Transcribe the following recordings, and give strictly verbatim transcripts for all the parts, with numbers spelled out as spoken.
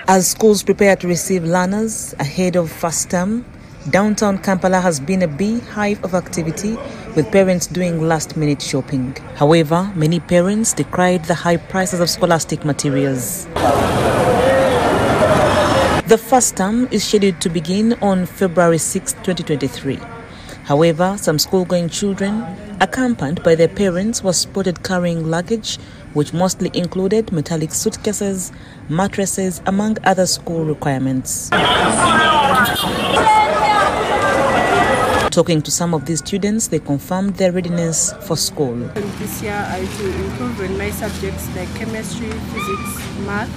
As schools prepare to receive learners ahead of first term, downtown Kampala has been a beehive of activity, with parents doing last-minute shopping. However, many parents decried the high prices of scholastic materials. The first term is scheduled to begin on February sixth, twenty twenty-three. However, some school-going children, accompanied by their parents, were spotted carrying luggage, which mostly included metallic suitcases, mattresses, among other school requirements. Talking to some of these students, they confirmed their readiness for school. This year I will improve in my subjects like chemistry, physics, math,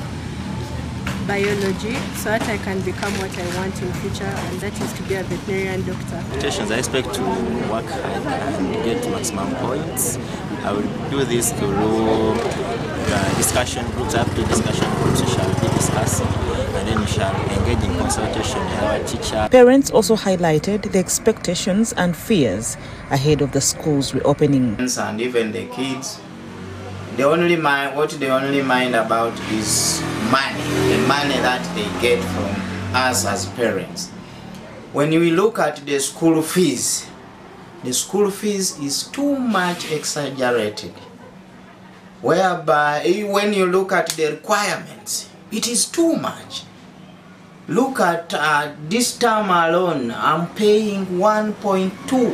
biology, so that I can become what I want in future, and that is to be a veterinarian doctor. I expect to work hard and get maximum points. I will do this through uh, discussion groups. After discussion groups, we shall be discussing, and then we shall engage in consultation with our teacher. Parents also highlighted the expectations and fears ahead of the school's reopening. And even the kids, they only mind, what they only mind about is money, the money that they get from us as parents. When we look at the school fees, the school fees is too much exaggerated, whereby when you look at the requirements, it is too much. Look at uh, this term alone, I'm paying one point two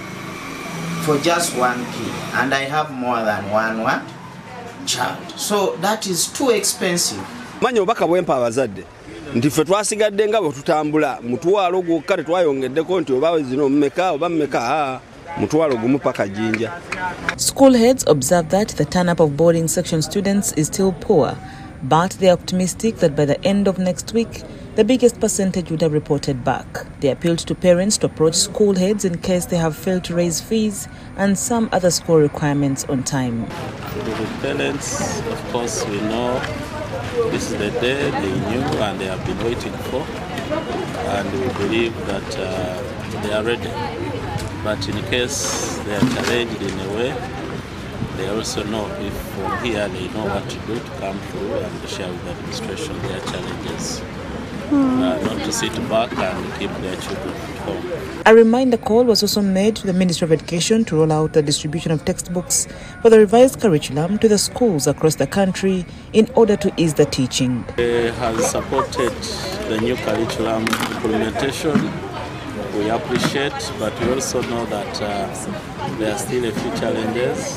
for just one kid, and I have more than one what? Child. So that is too expensive. Manyo baka bwempa abazadde nti ffe twasigadde nga bwe tutambula mutwalo gwokka tetwayongeddeko nti oba zino mmeka oba mmeka mutwalo gumu paka Jinja. School heads observe that the turn-up of boarding section students is still poor, but they are optimistic that by the end of next week, the biggest percentage would have reported back. They appealed to parents to approach school heads in case they have failed to raise fees and some other school requirements on time. The parents, of course, we know this is the day they knew and they have been waiting for, and we believe that uh, they are ready. But in case they are challenged in a way, they also know if from here they know what to do to come through and share with the administration their challenges. Uh, not to sit back and keep their children at home. A reminder call was also made to the Ministry of Education to roll out the distribution of textbooks for the revised curriculum to the schools across the country in order to ease the teaching. It has supported the new curriculum implementation. We appreciate, but we also know that uh, there are still a few challenges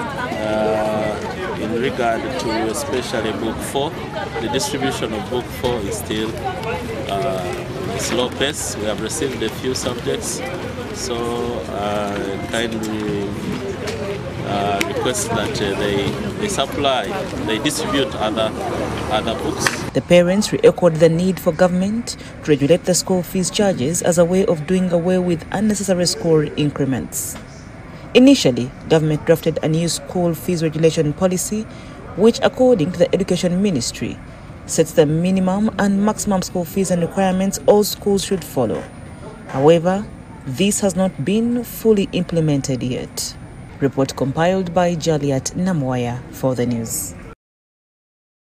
uh, in regard to especially book four. The distribution of book four is still uh, a slow pace. We have received a few subjects, so uh, kindly uh, request that uh, they, they supply, they distribute other, other books. The parents re-echoed the need for government to regulate the school fees charges as a way of doing away with unnecessary school increments. Initially, government drafted a new school fees regulation policy, which, according to the Education Ministry, sets the minimum and maximum school fees and requirements all schools should follow. However, this has not been fully implemented yet. Report compiled by Jaliat Namwaya for the news.